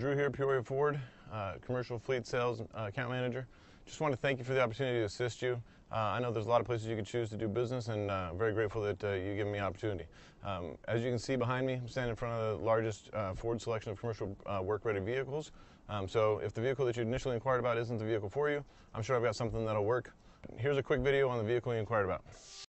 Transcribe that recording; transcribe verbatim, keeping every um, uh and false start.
Drew here, Peoria Ford, uh, commercial fleet sales uh, account manager. Just want to thank you for the opportunity to assist you. Uh, I know there's a lot of places you can choose to do business, and uh, I'm very grateful that uh, you give me the opportunity. Um, as you can see behind me, I'm standing in front of the largest uh, Ford selection of commercial uh, work-ready vehicles. Um, so if the vehicle that you initially inquired about isn't the vehicle for you, I'm sure I've got something that'll work. Here's a quick video on the vehicle you inquired about.